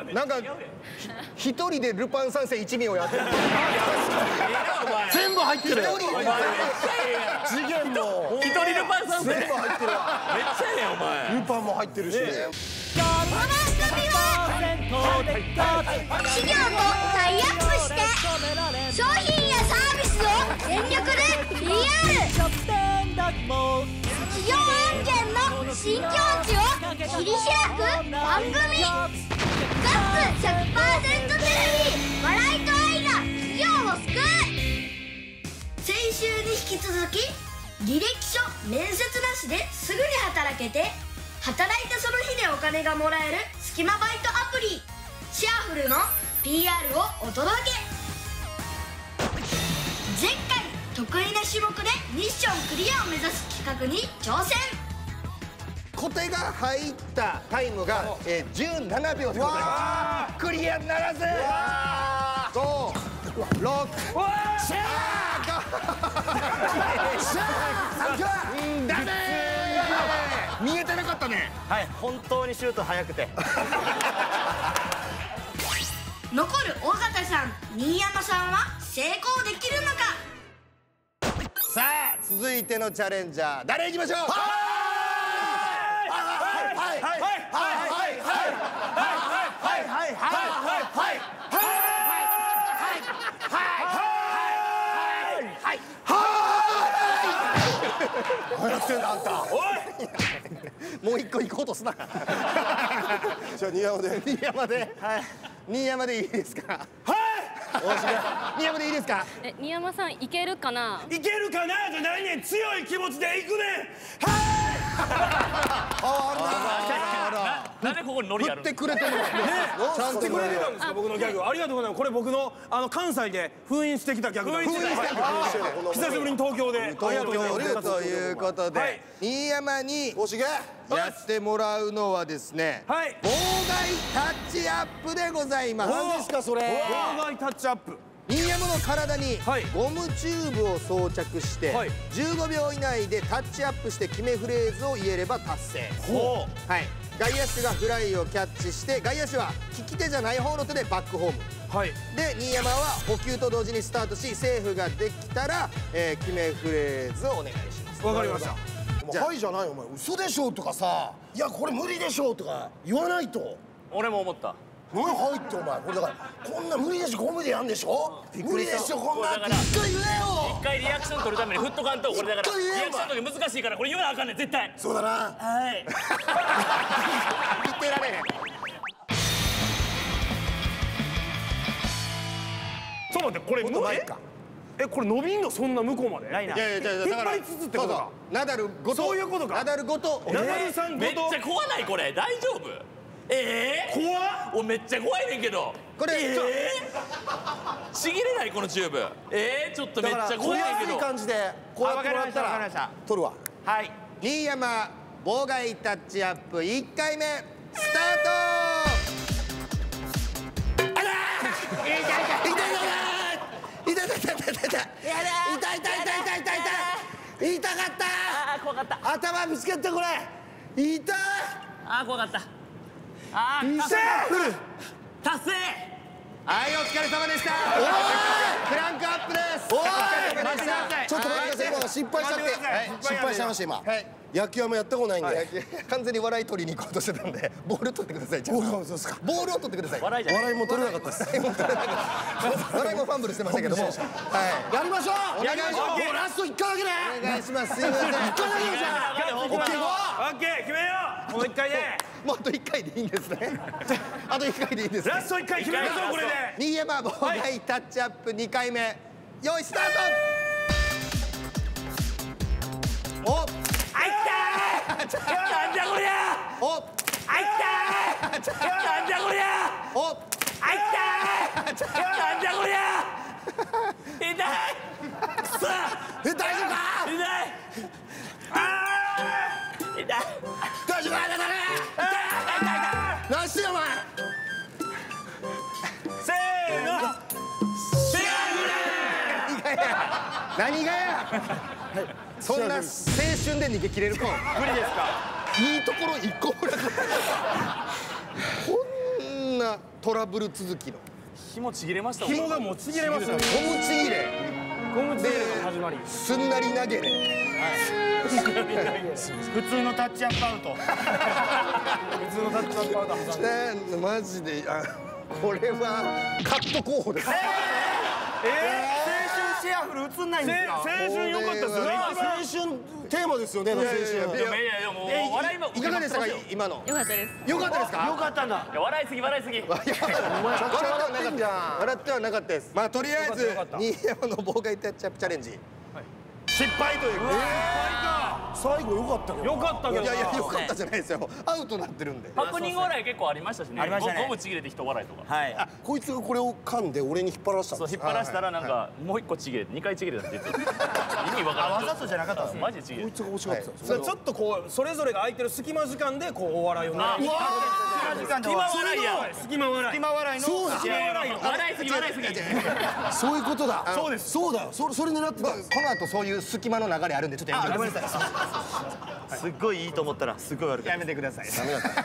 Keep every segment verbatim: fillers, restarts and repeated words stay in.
なんか一人でルパン三世一味をやってる。 全部入ってる。 次元も一人ルパン三世全部入ってるわ。 めっちゃええやんお前。 ルパンも入ってるし。 この番組は企業とタイアップして商品やサービスを全力で ピーアール 企業案件の新境地を切り開く番組ガッツ ひゃくパーセント テレビ笑いと愛が企業を救う。先週に引き続き履歴書面接なしですぐに働けて働いたその日でお金がもらえるスキマバイトアプリシェアフルの ピーアール をお届け。前回得意な種目でミッションクリアを目指す企画に挑戦。 小手が入ったタイムが、えー、じゅうななびょうでございます。クリアならず。ご、ろく、シャーダメー。見えてなかったね。 はい、本当にシュート速くて。 残る尾形さん、新山さんは成功できるのか。 さあ続いてのチャレンジャー誰いきましょう。 何やってんだあんた。 もう一個行こうとすな。 じゃあ新山で。 新山で、はい、新山でいいですか。はい。新山でいいですか。 え、新山さんいけるかな。 いけるかなじゃないねん。強い気持ちでいくねん。はい。 なんでここにノリある。 振ってくれてるね。 ちゃんと振ってくれてたんですか僕のギャグ。ありがとうございます。これ僕のあの関西で封印してきたギャグなんです。久しぶりに東京で。ありがとうございます。 ということで新山におしげやってもらうのはですね、妨害タッチアップでございます。 何ですかそれ。 妨害タッチアップ。 新山の体にゴムチューブを装着してじゅうごびょう以内でタッチアップして決めフレーズを言えれば達成。はい、外野手がフライをキャッチして外野手は利き手じゃない方の手でバックホーム。はい、で新山は捕球と同時にスタートしセーフができたら、えー、決めフレーズをお願いします。 わかりました。 じゃあはいじゃないお前嘘でしょとかさいやこれ無理でしょとか言わないと。 俺も思った。 何入ってお前これだからこんな無理でしょゴムでやんでしょ無理でしょこんなって一回言えよ。 一回リアクション取るために振っとかんとこれだからリアクションの時難しいからこれ言わなあかんねん絶対。 そうだな。 はい言ってられへん。 ちょっと待ってこれもっと前か。 えこれ伸びんのそんな向こうまで。 いやいやいや引っ張りつつってことか。 ナダルごとそういうことか。 ナダルごとナダルさんごとめっちゃ怖ないこれ大丈夫。ええ怖っ。 おめっちゃ怖いねんけどこれええちぎれないこのチューブ。ええちょっとめっちゃ怖いねんけど。 い感じでこうやってもらったら取るわ。 はい、新山妨害タッチアップいっかいめスタート。あら痛い痛い痛い痛い痛い痛い痛い痛い痛い痛い痛い痛い痛い痛い痛い痛かった。 あー怖かった。 頭ぶつけてこれ痛い。 あー怖かった。あーセーフ達成。 はいお疲れ様でした。クランクアップです。 おい待ってください。 ちょっと待ってください今失敗しちゃって失敗しちゃいました今。野球はもうやったことないんで完全に笑い取りに行こうとしてたんでボール取ってください。 ボールをそうですか。 ボールを取ってください。 笑いじゃない。 笑いも取れなかったです。 笑いもファンブルしてましたけども、はいやりましょう。 お願いします。 もうラストいっかいだけね。 お願いします。すいません。 いっかいだけじゃん。オッケーゴー。 オッケー決めよう。もう一回でもうあといっかいでいいんですね。あといっかいでいいんですね。 ラストいっかい決めましょうこれで。 新山妨害タッチアップにかいめ用意スタート。おあいったー。なんじゃこりゃ。 おあいったー。なんじゃこりゃ。 おあいったー。なんじゃこりゃ。痛い。くそ。 え大丈夫か。 痛い。あー。痛い。 大丈夫かだね。何してんのお前。 せーの。せーの。 何がや。そんな青春で逃げ切れるか。 無理ですか。 いいところ一個もなかった。こんなはトラブル続きの紐ちぎれましたもん。 紐がもうちぎれますよ。 ゴムちぎれゴムちぎれの始まり。 すんなり投げれ普通のタッチアップアウト。 普通のタッチアップアウト挟んで。 ねマジであこれはカット候補です。 青春シェアフル映んないんですよ。 青春良かったですよね。 青春テーマですよね。青春。 いやいやいやもう笑いもいかがでしたか今の。 よかったです。 よかったですか。 よかったんだ。 いや笑いすぎ笑いすぎ。 笑ってはなかった笑ってはなかったです。まあとりあえず新山の妨害タッチアップチャレンジ失敗というか。 最後良かったけど。 よかったけど。 いやいや良かったじゃないですよ。アウトになってるんで。 ハプニング笑い結構ありましたしね。 ありましたねゴムちぎれて人笑いとか。 はい。 こいつがこれを噛んで俺に引っ張らせたんそうです。 引っ張らしたらなんかもう一個ちぎれて二回ちぎれたって言って意味わからん。 わざとじゃなかったですね。 マジでちぎれて。 こいつが欲しかったんです。 それちょっとこうそれぞれが空いてる隙間時間でこうお笑いをね。 時間で隙間笑いや。 隙間笑い。 隙間笑いの。 そうだ。 笑いすぎ笑いすぎ。 そういうことだ。 そうです。 そうだよ。それそれ狙ってた。 この後そういう隙間の流れあるんでちょっとやめてください。 すっごいいいと思ったらすっごい悪かった。 やめてください。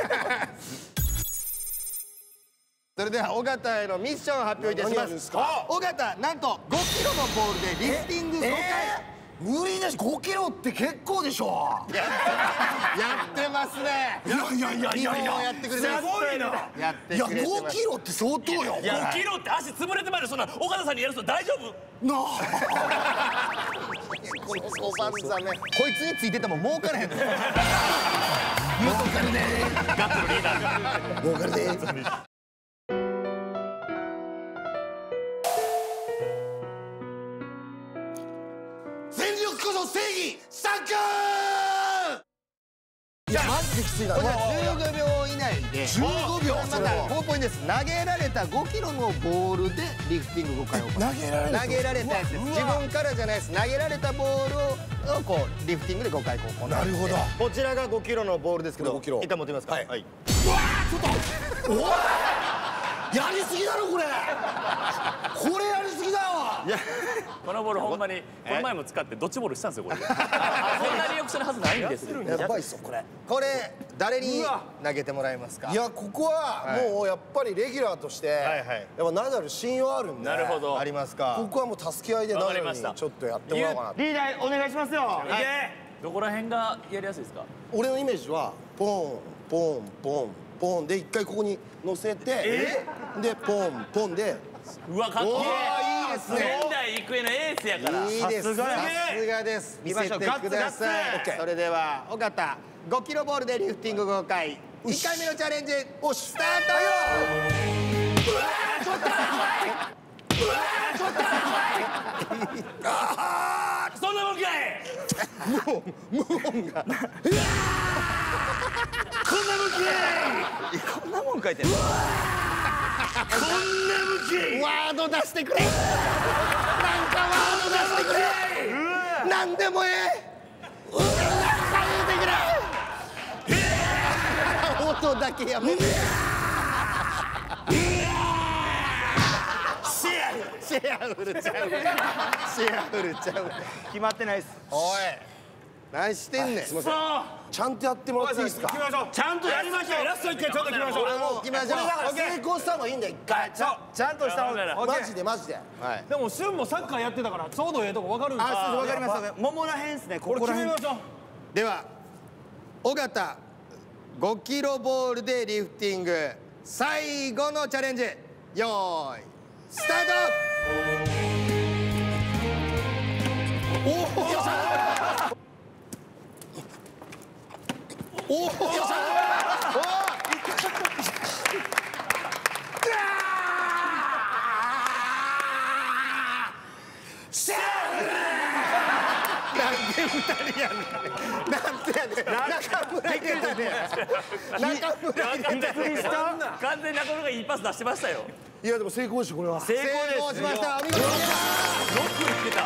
それでは尾形へのミッションを発表いたし何やるんま。 ですすか。 尾形なんとごキロのボールでリフティングごかい無理です。ごキロって結構でしょ。 やってますね。 いやいやいやいやいや。 やってくれてます。 すごいな。 やっていやくれてます。 ごキロって相当よ。 いやごキロって足潰れてまいるそんな岡田さんにやると大丈夫？ なあ。 この小判ザメこいつについてても儲からへんの。 ガッツのリーダー。 儲かるで。全力こそ正義サンキュー。いやマジできついな。 じゃあじゅうごびょう以内でじゅうごびょう。 また高ポイントです。投げられたごキロのボールでリフティングごかいを行う。 投げられる。 投げられたやつです。自分からじゃないです。投げられたボールををこうリフティングでごかいこう行う。 なるほど。 こちらがごキロのボールですけど、 これごキロ一旦持ってみますか。 はいはい。 おいやりすぎだろこれ。これやりすぎだよ。 このボールほんまにこの前も使ってドッジボールしたんですよこれ。そんなリアクションのはずないんですよ。 やばいっすよこれ。 これ誰に投げてもらえますか。 いやここはもうやっぱりレギュラーとしてはいやっぱナダル信用あるんで。 なるほど。 ありますか。 ここはもう助け合いでナダルにわかりましたちょっとやってもらおうかなと。 リーダーお願いしますよ。 どこら辺がやりやすいですか？ 俺のイメージはポンポンポンポンで一回ここに乗せてでポンポンで。 うわかっこいい。 いいですね。 仙台育英のエースやから。 いいです。ささすがすがです。見せてくだガッツガさッい。それでは尾形ごキロボールでリフティングごかい。いっかいめのチャレンジ。おしスタートよ。うわーちょっとうわーちょっとああそんなもんかい。 無音無音が。 こんな向き。こんなもん書いてる。 こんな向き。 ワード出してくれ。なんかワード出してくれ。なんでもええ。うわなんか言うてくれ。音だけやめて。シェアフルちゃう。シェアフルちゃう。 決まってないです。 おい。何してんねん。 すみません。ちゃんとやってもらっていいですか。 行きましょう。 ちゃんとやりましょう。 ラスト一回ちょっと行きましょう。 行きましょう。 これだから成功した方がいいんだよ一回。 ちゃちゃんとした方が。 マジでマジで。 はい。 でも俊もサッカーやってたからちょうどええとこ分かるんですよ。 あ、わかります。桃らへんですね。ここれこらへん決めま。しょう。 では尾形ごキロボールでリフティング最後のチャレンジ。よーいスタート。おお。おお。よっしゃ。なんで二人やねん。なんでやねん。中村入れたね。中村入れたね。 完全に中村がいいパス出してましたよ。 いやでも成功でしょこれは。 成成功しました。お見事。 ロックいってた。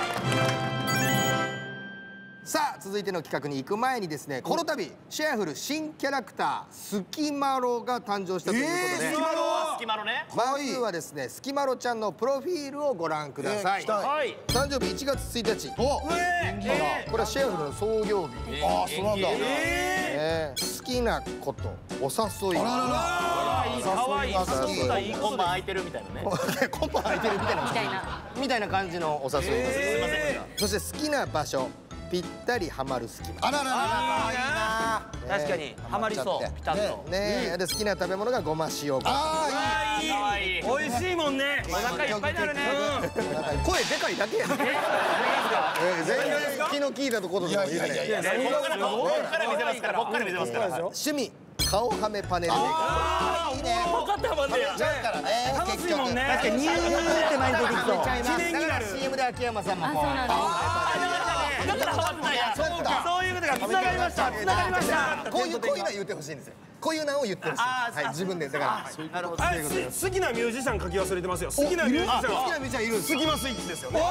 さあ続いての企画に行く前にですね、この度シェアフル新キャラクタースキマロが誕生したということで、 えースキマロ隙間のね。 まずはですねスキマロちゃんのプロフィールをご覧ください。 えー来たいはい。 誕生日いちがつついたち。おこれはシェアフルの創業日。 ああそうなんだ。 えー好きなことお誘い。 あららら。 好可愛いいいコンパ空いてるみたいなね。 コンパ空いてるみたいなみたいな。 みたいな感じのお誘いです。すいません。そして好きな場所、ぴったりハマる隙間。 あらららら、いいな。 確かにハマりそうピタッと。 ね、で好きな食べ物がごま塩ご飯。 あ可愛い。 美味しいもんね。 お腹いっぱいになるね。 声でかいだけやね。全然気の利いたところでも言うね。 いやいやいや、 ここから見せますからここから見せますから。 趣味顔はめパネルメイク。 ああ、いいね。分かってはまんねや。 楽しいもんね。 確かにニューって前に出てきそう。 記念になる。 シーエム で秋山さんもあ、そうなんだ。 だからハマったんや。 そういうことがつながりました。つながりました。 こういうこういうの言ってほしいんですよ。こういうのを言ってほしい。はい、自分でだから。 なるほど。 あ、好きなミュージシャン書き忘れてますよ。好きなミュージシャン。 好きなミュージシャンいるんですか。 スキマスイッチですよね。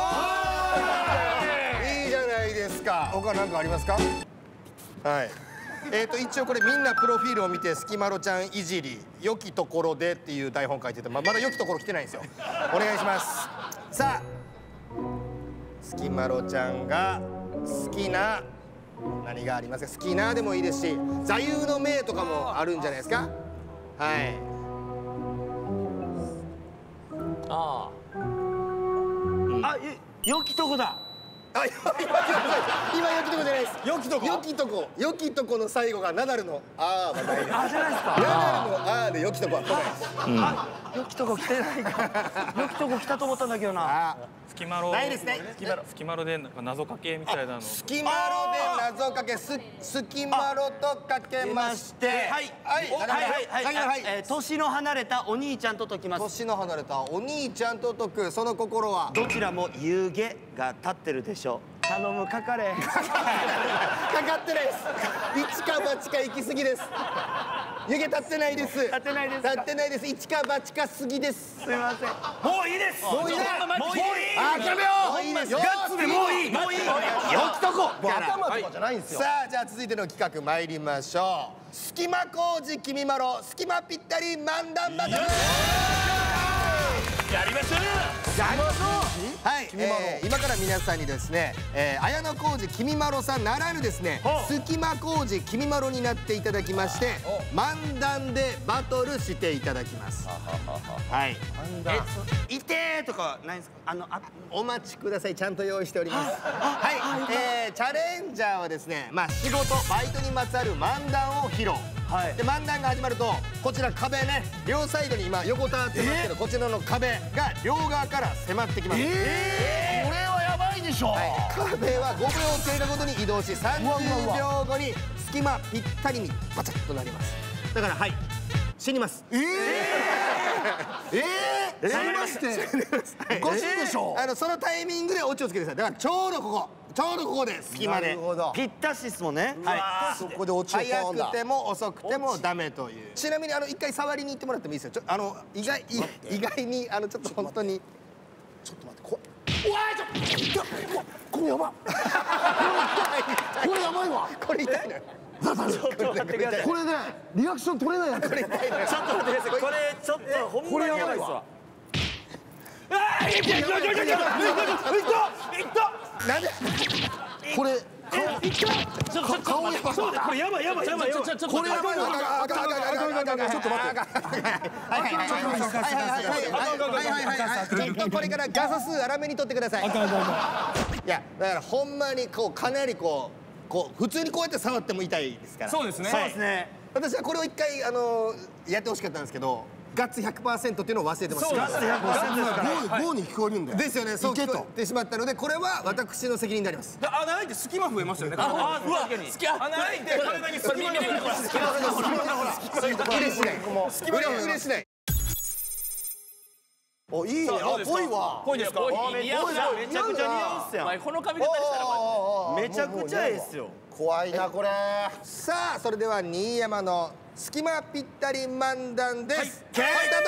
いいじゃないですか。他何かありますか。はい。えっと一応これみんなプロフィールを見てスキマロちゃんいじり良きところでっていう台本書いてて、ままだ良きところ来てないんですよ。お願いします。さあ、スキマロちゃんが好きな何がありますか。好きなでもいいですし、座右の銘とかもあるんじゃないですか。はい。 ああ、良きとこだ。 あ、今良きとこじゃないです。 良きとこ。 良きとこ、良きとこの最後がナダルのあーはないです。 あ、じゃないですか。 ナダルのあーで良きとこは来ないです。 あ、良きとこ来てないか。良きとこ来たと思ったんだけどな。 あ、 スキマロないですね。 スキマロスキマロでなんか謎かけみたいなの。 スキマロで謎かけ、ススキマロとかけまして、 はいはいはいはいはい。え、年の離れたお兄ちゃんと解きます。 年の離れたお兄ちゃんと解くその心は。 どちらも湯気が立ってるでしょう。頼む、かかれ。 かかってないです。一か八か行き過ぎです。湯気立ってないです。立ってないです立ってないです。一か八か過ぎです。 すみません。 もういいです。 もういいね。 もういい。 あ、諦めよう。いいですよ。 ガッツでもういい。もういい。 良きとこ。 頭とかじゃないんですよ。さあ、じゃあ続いての企画参りましょう。隙間工事きみまろ隙間ぴったり漫談バトル。 やりましょう。 やりましょう。はい、えー、今から皆さんにですね、えー、綾野浩二きみまろさんならぬですね、隙間工事きみまろになっていただきまして、漫談でバトルしていただきます。はい。 え、いてーとかないんですか。あの、あ、 お待ちください。ちゃんと用意しております。はい、えー、チャレンジャーはですね、まあ仕事バイトにまつわる漫談を披露。はい、で漫談が始まるとこちら壁ね、両サイドに今横たわってますけど、こちらの壁が両側から迫ってきます。 えー、これはやばいでしょ。 はい、壁はごびょう経過ごとに移動しさんじゅうびょうごに隙間ぴったりにバチャッとなります。だからはい、死にます。えー、 えー、死にまして。おかしいでしょ。 あのそのタイミングでオチをつけてください。だからちょうどここ、ちょうどここで隙間でぴったしっすもんね。 はい、 そこで落ちを早ポンだ。 くても遅くてもダメという。ちなみにあの一回触りに行ってもらってもいいですよ。ちょあの意外意外にあのちょっと本当にちょっと待って、こうわー、ちょっとこれやば。これやばいわ。 これ痛いのよ。 ちょっと待ってください。 これね、リアクション取れないやつ。 これ痛いのよ。 ちょっと待ってください。これちょっとほんまにやばいっすわ。 ああ、いったいったいったいったいったいったいった。 なんでこれいった顔やばい。そうだ、これやばいやばいやばいやばい。 これやばいわ。あかんあかんあかんあかんあかん。ちょっと待って。 はいはいはいはいはいはいはい。ちょっとこれからガサ数粗めに取ってください。いやだからほんまにこうかなりこうこう普通にこうやって触っても痛いですから。 そうですね。 そうですね。 私はこれを一回あのやってほしかったんですけど、ガッツ ひゃくパーセント っていうのを忘れてました。 ガッツひゃくパーセントですから。 ゴーに聞こえるんだよ。 ですよね。そう聞行けとこえてしまったので、これは私の責任になります。 穴開いて隙間増えましたよね。 あ、うわ、好きや。 穴開いて体に隙間が増えました。 嬉しない。嬉しない。 お、いいね。あ、ぽいわ。 ぽいですか。 めちゃくちゃめちゃくちゃ似合うっすやん。 この髪型にしたらマめちゃくちゃええっすよ。 怖いなこれ。 さあそれでは新山の隙間ぴったり漫談です。スター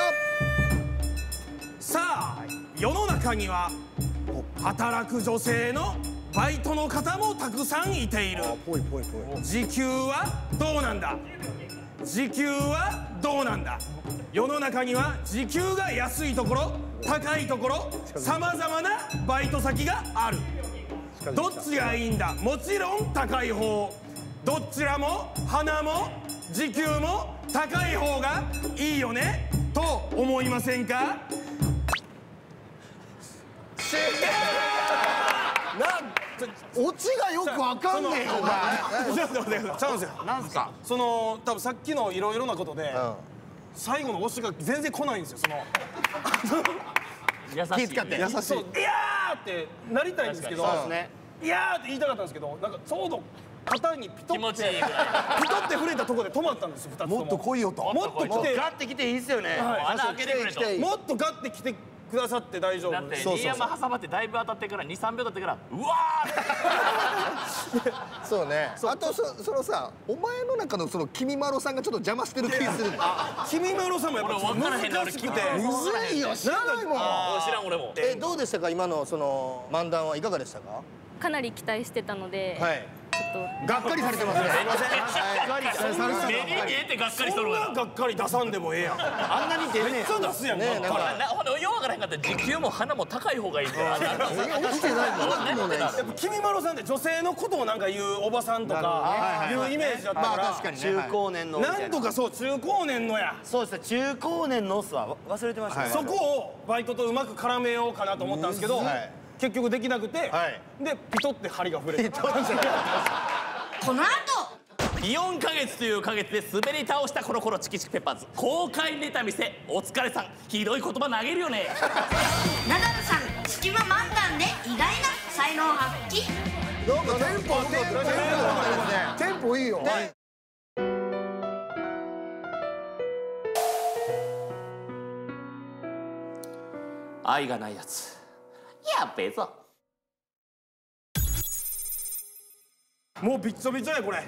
ト。 さあ、世の中には働く女性のバイトの方もたくさんいている。 ぽいぽいぽい。 時給はどうなんだ。時給はどうなんだ。世の中には時給が安いところ高いところさまざまなバイト先がある。どっちがいいんだ。もちろん高い方。どちらも花も時給も高い方がいいよねと思いませんか？ オチがよくわかんねえよお前。 ちょっと待ってください。ちゃうんですよ。なんすか。その多分さっきのいろいろなことで最後の推しが全然来ないんですよ。その優しい。 気遣って優しい。いやーってなりたいんですけど、いやーって言いたかったんですけど、なんかちょうど肩にピト気持ってちいいぐらい。 ピトって触れたところで止まったんですよ。ふたつとも。 もっと来いよと。 もっと来て、 ガッて来ていいっすよね。 穴開けてくれと。 もっとガッて来てくださって大丈夫。 だって新山挟まってだいぶ当たってからにさんびょう経ってからうわーそうね。あとそそのさ、お前の中のその君まろさんがちょっと邪魔してる気がする。 君まろさんもやっぱ俺分からへんね。俺難しくて。 むずいよ。知らないもん。 知らん俺も。 え、どうでしたか今のその漫談はいかがでしたか？ かなり期待してたので、 はい。 ちょっがっかりされてますね。すいません。 目に見えてがっかりしとるから。 がっかり出さんでもええやん。 あんなに出ねえ。 めっちゃ出すやん。 ねえ、なんかなほんでようわからへんかったら時給も鼻も高い方がいいってある落ちてないもん。 何もないやっぱ君まろさんって女性のことをなんか言うおばさんとかいうイメージだったまあから。 確かにね。 中高年の。 なんとかそう中高年のや。 そうですね。中高年のオスは忘れてましたね。 そこをバイトとうまく絡めようかなと思ったんですけど、結局できなくて、でピトって針が触れて。 この後よんかげつというかげつで滑り倒したコロコロチキチキペッパーズ公開ネタ見せお疲れさんひどい言葉投げるよね。 ナダルさん隙間漫談で意外な才能発揮。 なんかテンポテンポテンポテンポいいよ。 愛がないやつやっべえぞ。 もうびっちょびちょやこれ。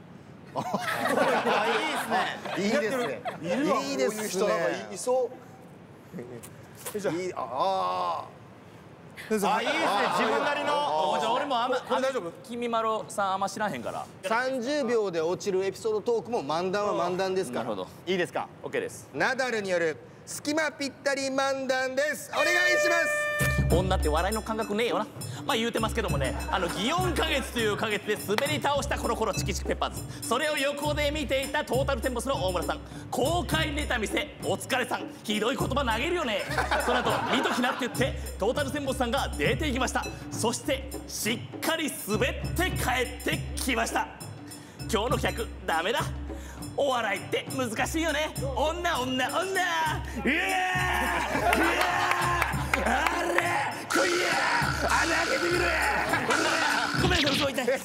いいですね。いいですね。 いそう。 いい、ああ、いいですね。自分なりの。 じゃあ俺もあんまこれ大丈夫？ 君まろさんあんま知らへんから。 さんじゅうびょうで落ちるエピソードトークも漫談は漫談ですから。 なるほど。 いいですか？ OK です。 ナダルによる隙間ぴったり漫談です。お願いします。 女って笑いの感覚ねえよな。まあ言うてますけどもね、あのよんかげつというかげつで滑り倒したコロコロチキチキペッパーズ、それを横で見ていたトータルテンボスの大村さん、公開ネタ見せお疲れさんひどい言葉投げるよね。その後見ときなって言ってトータルテンボスさんが出ていきました。そしてしっかり滑って帰ってきました。今日の客ダメだ、お笑いって難しいよね。女女女うわーうわーあれ来いや穴開けてみろや。ごめんなさい、そう痛い。あー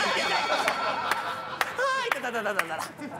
痛いたたたたた。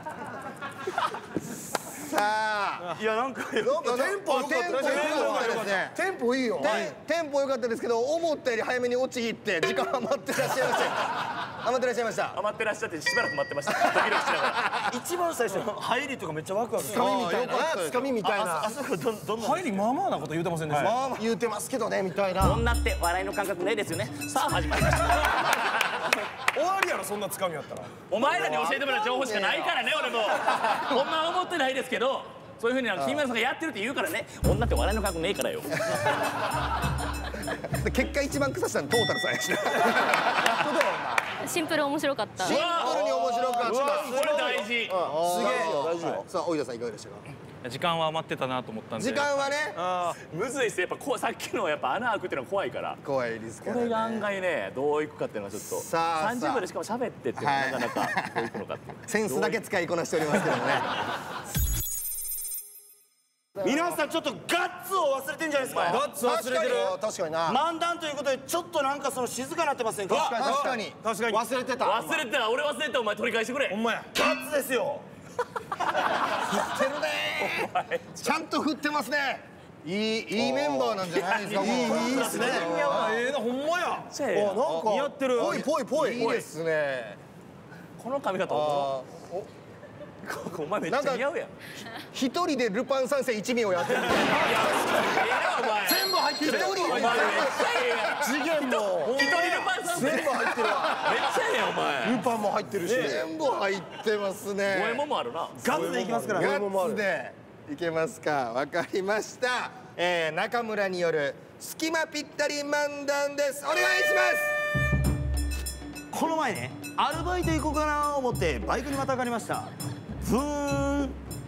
さあ、 いやなんかなんかテンポ良かったですね。テンポいいよ。 テンポ良かったですけど、思ったより早めに落ち入って時間余ってらっしゃいました。余ってらっしゃいました。 余ってらっしゃってしばらく待ってました。ドキドキしながら。 一番最初の入りとかめっちゃワクワク。 つかみみたいな。つかみみたいな。 あそこどんどん入りまあまあなこと言うてませんでした。 まあ言うてますけどねみたいな。 女って笑いの感覚ねえですよね。さあ始まりました。 終わりやろそんなつかみやったら。 お前らに教えてもらう情報しかないからね、俺も。ほんまは思ってないですけど、そういうふうに金村さんがやってるって言うからね、女って笑いの感覚ねえからよ。 結果一番腐したのトータルさんやしな。 シンプル面白かった。 シンプルに面白かった。 これ大事。 すげえ。さあ、大井田さんいかがでしたか？ 時間は余ってたなと思ったんで。 時間はね、 むずいっす。やっぱこうさっきのやっぱ穴開くっていうのは怖いから。 怖いですからね。 これが案外ね、どういくかっていうのはちょっとさあさんじゅうびょうでしかも喋ってっていうのはなかなかどういくのかっていう。 センスだけ使いこなしておりますけどもね。 皆さんちょっとガッツを忘れてんじゃないですか。 ガッツ忘れてる。 確かにな。 漫談ということでちょっとなんかその静かになってませんか。 確かに。 確かに。 忘れてた。 忘れてた、俺忘れてた、お前取り返してくれ。 ほんまや。 ガッツですよ。 振ってるね。ちゃんと振ってますね。いいいいメンバーなんじゃないですか。いいいいですね。 あ、ええな、ほんまや。 せやな。 なんか似合ってる。 ぽいぽいぽい。 いいですね。 この髪型おお前めっちゃ似合うやん。 一人でルパン三世一味をやってる。 ええなお前。 全部入ってる。 一人でお前めっちゃええやん。 次元も一人ルパンさんめっ全部入ってるわ。 ちゃええやんお前。 ルパンも入ってるし。 全部入ってますね。 五右衛門もあるな。 ガッツでいきますから。 ガッツでいけますか。わかりました。えー、中村による隙間ぴったり漫談です。お願いします。 この前ね、アルバイト行こうかなと思ってバイクにまたがりました。ブーン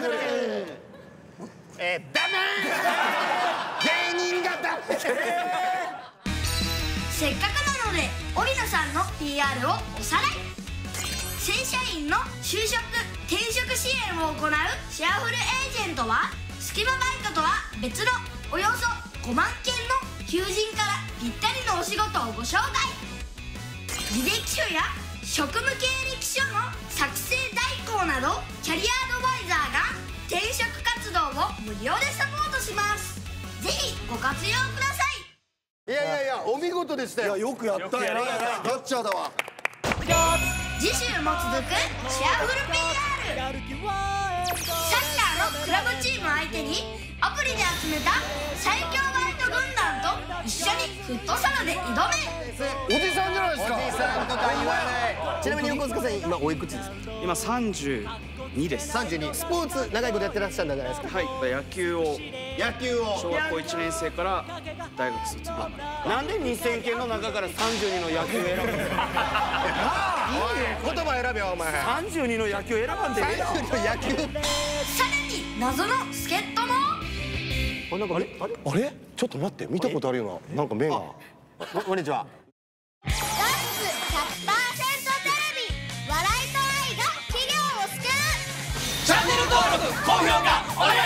えー、ダメ芸人がダメせっかくなので織野さんの ピーアール をおさらい。正社員の就職転職支援を行うシェアフルエージェントはスキマバイトとは別のおよそごまんけんの求人からぴったりのお仕事をご紹介。履歴書や職務経歴書の作成代行などキャリアアドバイザーが転職活動を無料でサポートします。ぜひご活用ください。 いやいやいや、お見事でしたよ。 よくやったよ。ガッチャーだわ。 次週も続くシェアフル ピーアール。サッカーのクラブチーム相手にアプリで集めた最強バイト軍団と一緒にフットサルで挑め。 おじさんじゃないですか。 おじさんとか言わない。ちなみに横塚さん今おいくつですか？ 今さんじゅうにです。 さんじゅうに。スポーツ長いことやってらっしゃるんじゃないですか？ はい、野球を野球を小学校いちねん生から大学卒業まで。なんでにせんけんの中からさんじゅうにの野球を選ぶんですか？ 言葉選べよお前。 さんじゅうにの野球選ばんでええやん。 さんじゅうにの野球。 さらに謎の助っ人も。 あれあれあれちょっと待って、見たことあるよな。なんか目が。 こんにちは。 ガッツ ひゃくパーセント テレビ、笑いと愛が企業を救う。 登録高評価お願